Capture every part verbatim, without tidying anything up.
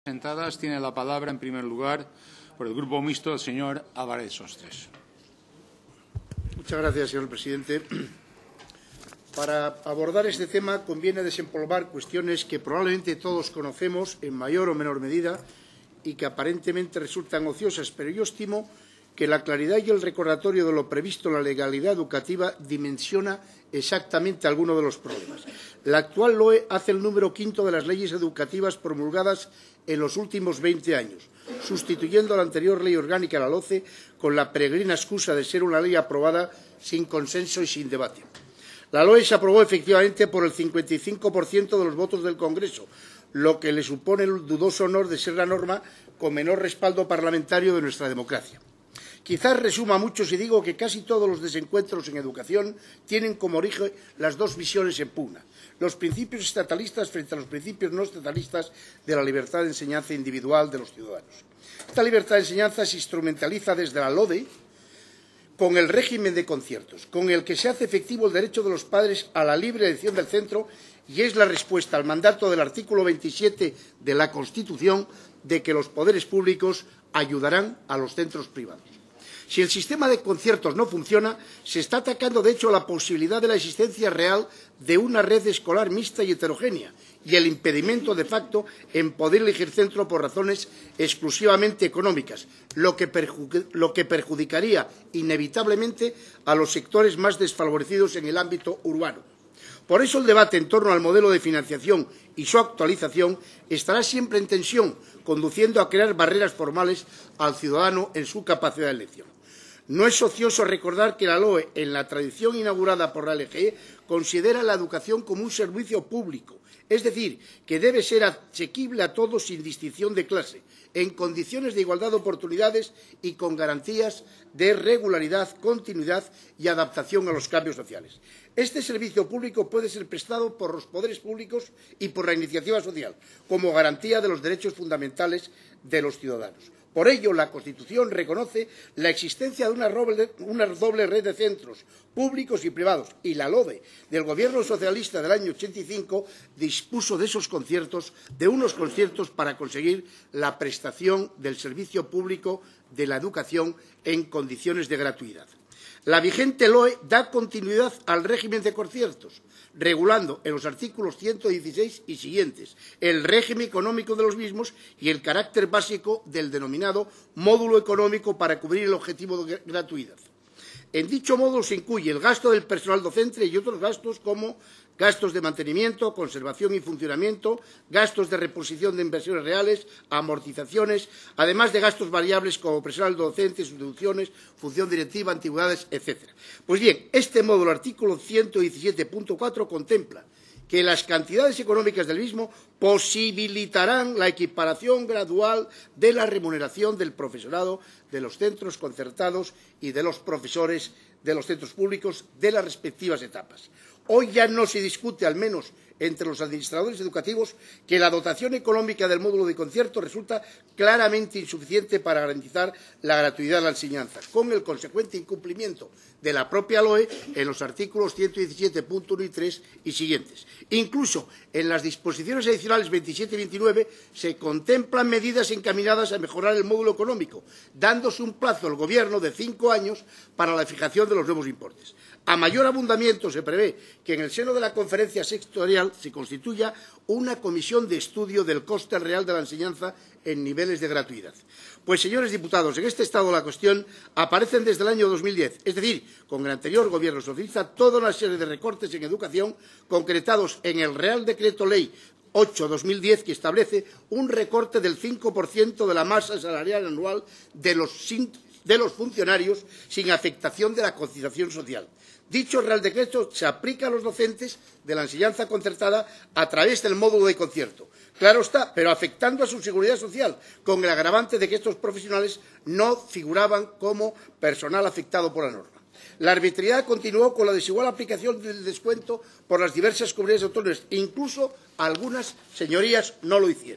Presentadas, tiene la palabra, en primer lugar, por el Grupo Mixto, el señor Álvarez Sostres. Muchas gracias, señor presidente. Para abordar este tema conviene desempolvar cuestiones que probablemente todos conocemos en mayor o menor medida y que aparentemente resultan ociosas, pero yo estimo que la claridad y el recordatorio de lo previsto en la legalidad educativa dimensiona exactamente algunos de los problemas. La actual L O E hace el número quinto de las leyes educativas promulgadas en los últimos veinte años, sustituyendo a la anterior ley orgánica, la L O C E, con la peregrina excusa de ser una ley aprobada sin consenso y sin debate. La L O E se aprobó efectivamente por el cincuenta y cinco por ciento de los votos del Congreso, lo que le supone el dudoso honor de ser la norma con menor respaldo parlamentario de nuestra democracia. Quizás resuma mucho si digo que casi todos los desencuentros en educación tienen como origen las dos visiones en pugna, los principios estatalistas frente a los principios no estatalistas de la libertad de enseñanza individual de los ciudadanos. Esta libertad de enseñanza se instrumentaliza desde la L O D E con el régimen de conciertos, con el que se hace efectivo el derecho de los padres a la libre elección del centro y es la respuesta al mandato del artículo veintisiete de la Constitución de que los poderes públicos ayudarán a los centros privados. Si el sistema de conciertos no funciona, se está atacando, de hecho, la posibilidad de la existencia real de una red escolar mixta y heterogénea y el impedimento de facto en poder elegir centro por razones exclusivamente económicas, lo que, lo que perjudicaría inevitablemente a los sectores más desfavorecidos en el ámbito urbano. Por eso el debate en torno al modelo de financiación y su actualización estará siempre en tensión, conduciendo a crear barreras formales al ciudadano en su capacidad de elección. No es ocioso recordar que la L O E, en la tradición inaugurada por la L G E, considera la educación como un servicio público, es decir, que debe ser asequible a todos sin distinción de clase, en condiciones de igualdad de oportunidades y con garantías de regularidad, continuidad y adaptación a los cambios sociales. Este servicio público puede ser prestado por los poderes públicos y por la iniciativa social, como garantía de los derechos fundamentales de los ciudadanos. Por ello, la Constitución reconoce la existencia de una doble, una doble red de centros públicos y privados, y la L O D E del Gobierno socialista del año ochenta y cinco dispuso de esos conciertos, de unos conciertos para conseguir la prestación del servicio público de la educación en condiciones de gratuidad. La vigente L O E da continuidad al régimen de conciertos, regulando en los artículos ciento dieciséis y siguientes el régimen económico de los mismos y el carácter básico del denominado módulo económico para cubrir el objetivo de gratuidad. En dicho módulo se incluye el gasto del personal docente y otros gastos como gastos de mantenimiento, conservación y funcionamiento, gastos de reposición de inversiones reales, amortizaciones, además de gastos variables como personal docente, sustituciones, función directiva, antigüedades, etcétera. Pues bien, este módulo, artículo ciento diecisiete punto cuatro, contempla que las cantidades económicas del mismo posibilitarán la equiparación gradual de la remuneración del profesorado de los centros concertados y de los profesores de los centros públicos de las respectivas etapas. Hoy ya no se discute, al menos entre los administradores educativos, que la dotación económica del módulo de concierto resulta claramente insuficiente para garantizar la gratuidad de la enseñanza, con el consecuente incumplimiento de la propia L O E en los artículos ciento diecisiete punto uno y tres y siguientes. Incluso en las disposiciones adicionales veintisiete y veintinueve se contemplan medidas encaminadas a mejorar el módulo económico, dándose un plazo al Gobierno de cinco años para la fijación de los nuevos importes. A mayor abundamiento se prevé que en el seno de la conferencia sectorial se constituya una comisión de estudio del coste real de la enseñanza en niveles de gratuidad. Pues, señores diputados, en este estado de la cuestión aparecen desde el año dos mil diez, es decir, con el anterior Gobierno socialista, toda una serie de recortes en educación concretados en el Real Decreto Ley ocho barra dos mil diez, que establece un recorte del cinco por ciento de la masa salarial anual de los, de los funcionarios sin afectación de la cotización social. Dicho Real Decreto se aplica a los docentes de la enseñanza concertada a través del módulo de concierto. Claro está, pero afectando a su seguridad social, con el agravante de que estos profesionales no figuraban como personal afectado por la norma. La arbitrariedad continuó con la desigual aplicación del descuento por las diversas comunidades autónomas, incluso algunas, señorías, no lo hicieron.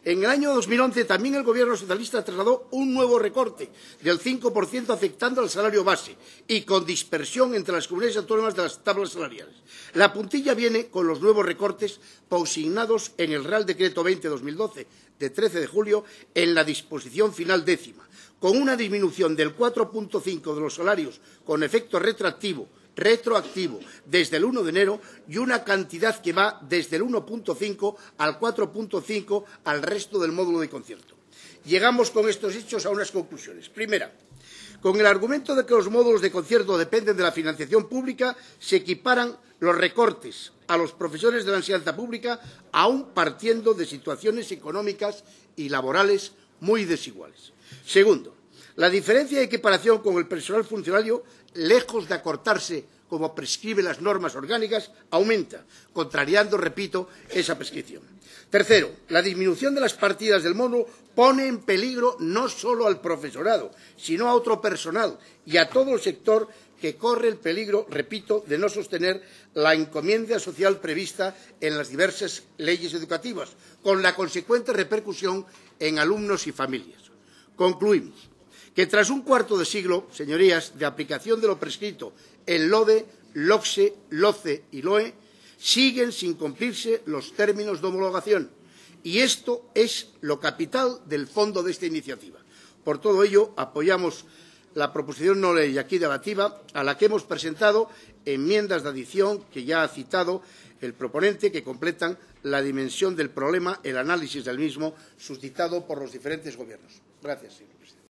En el año dos mil once también el Gobierno socialista trasladó un nuevo recorte del cinco por ciento afectando al salario base y con dispersión entre las comunidades autónomas de las tablas salariales. La puntilla viene con los nuevos recortes consignados en el Real Decreto veinte barra dos mil doce de trece de julio en la disposición final décima, con una disminución del cuatro punto cinco de los salarios con efecto retroactivo retroactivo desde el uno de enero y una cantidad que va desde el uno punto cinco al cuatro punto cinco al resto del módulo de concierto. Llegamos con estos hechos a unas conclusiones. Primera, con el argumento de que los módulos de concierto dependen de la financiación pública, se equiparan los recortes a los profesores de la enseñanza pública, aun partiendo de situaciones económicas y laborales muy desiguales. Segundo, la diferencia de equiparación con el personal funcionario, lejos de acortarse como prescriben las normas orgánicas, aumenta, contrariando, repito, esa prescripción. Tercero, la disminución de las partidas del módulo pone en peligro no solo al profesorado, sino a otro personal y a todo el sector que corre el peligro, repito, de no sostener la encomienda social prevista en las diversas leyes educativas, con la consecuente repercusión en alumnos y familias. Concluimos que tras un cuarto de siglo, señorías, de aplicación de lo prescrito en LODE, LOCSE, LOCE y LOE, siguen sin cumplirse los términos de homologación. Y esto es lo capital del fondo de esta iniciativa. Por todo ello, apoyamos la proposición no ley aquí debatida, a la que hemos presentado enmiendas de adición que ya ha citado el proponente, que completan la dimensión del problema, el análisis del mismo, suscitado por los diferentes gobiernos. Gracias, señor presidente.